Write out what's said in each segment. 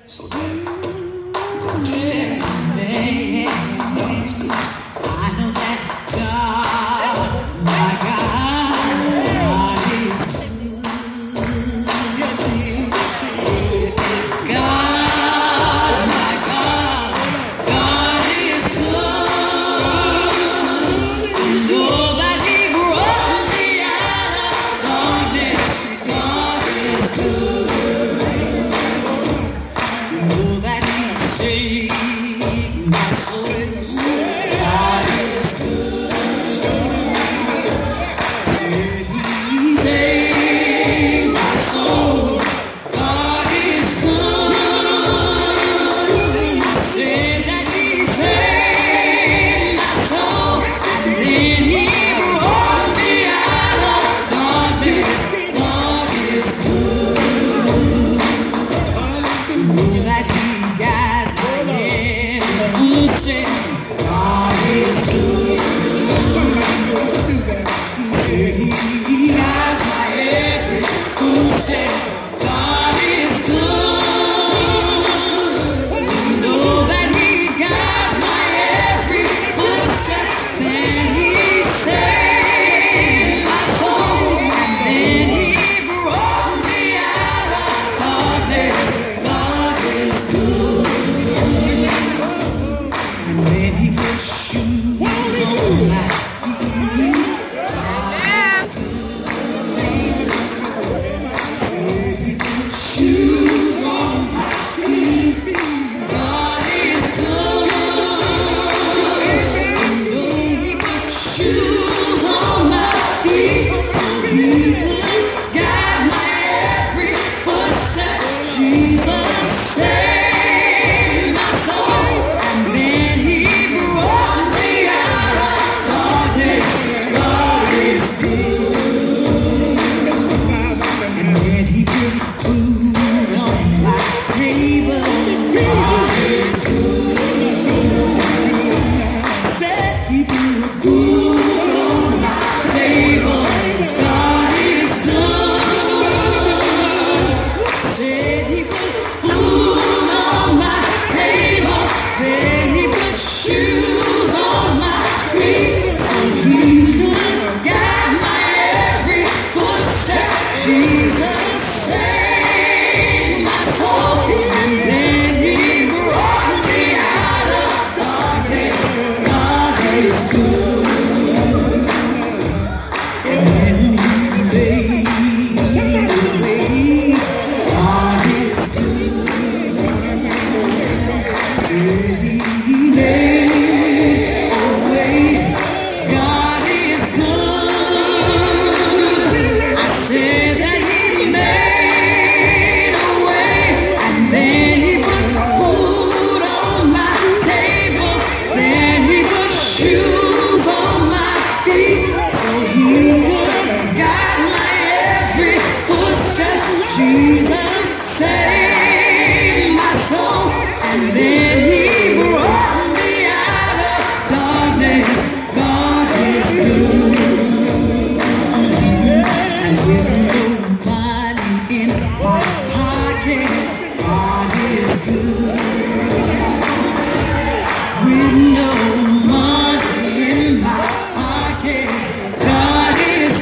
So Daddy, we're gonna tell you God is good. I know that God, my God is good. Yes, He is. Yes, He is. God, my God is good. Know that He brought me out of darkness. God is good. Know that He saved my soul. God is good. Said He saved my soul. God is good. Said that He saved my soul. Then He brought me out of darkness. God is good. Know that He guides my every footstep. God is good. Somebody knows to do that. Say He guides my every footstep. God is good. Know that He guides my every footstep. Then He saved my soul. And then He brought me out of darkness. God is good. And when He put shoes on my feet, He put shoes on my feet. God is good. He put shoes on my feet so He could guide my every footstep. Jesus saved my soul, and then He brought me out of darkness. God is good. And then He put food on my table. God is good. Said He put food on my table. God is good. Said He put food on my table. Then He put shoes on my feet so He could guide my every footstep. Jesus saved my soul, and then He brought me out of darkness. God is good. And when He made a way, God is good. Said He made a way. God is good. I said that He made a way, and then He put food on my table. Then He put shoes on my feet so He could guide my every footstep. Jesus saved my soul, and then He brought me out of darkness. God is good. And with no money in my pocket, God is good. With no money in my pocket, God is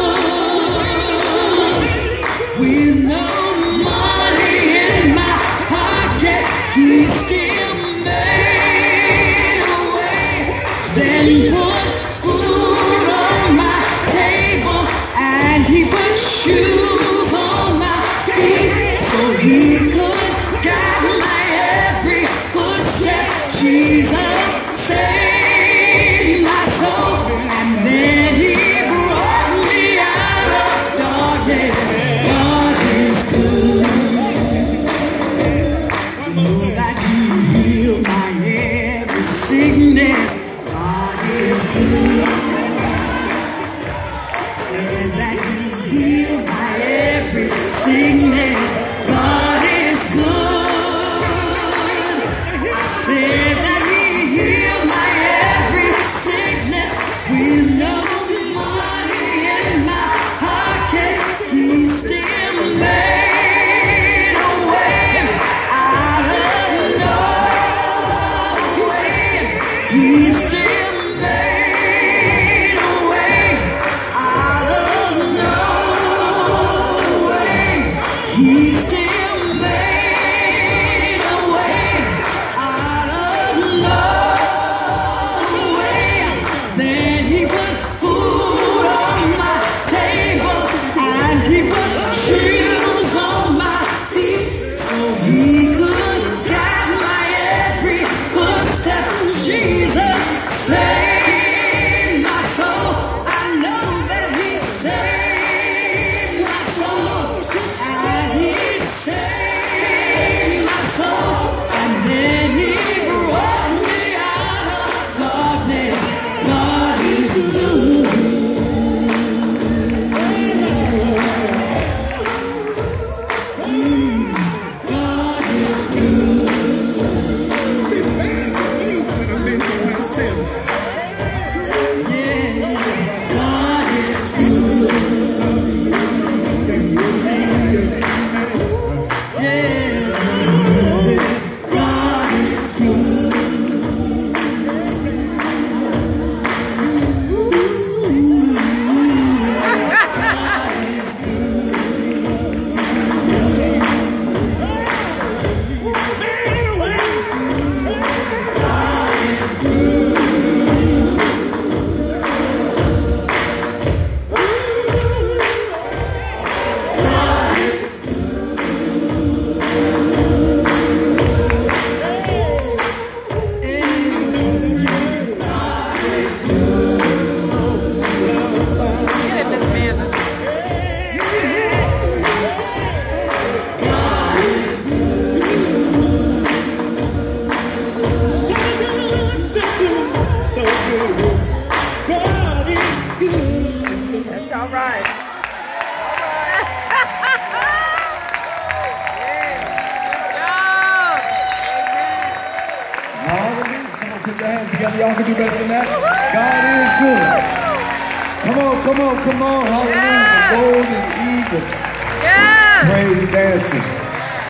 good. With no money in my pocket, He still made a way. Then put food on my table, and He put shoes on my feet so He could guide my every footstep. Jesus saved my soul, and then He brought me out of darkness. God is good. Know that He healed my every sickness. God is good. Said that He healed my every sickness. God is good. Said that He healed my every sickness. With no money in my pocket, He still made a way out time y'all can do better than that? God is good. Come on, come on, come on. Hallelujah. The golden eagle. Praise dances.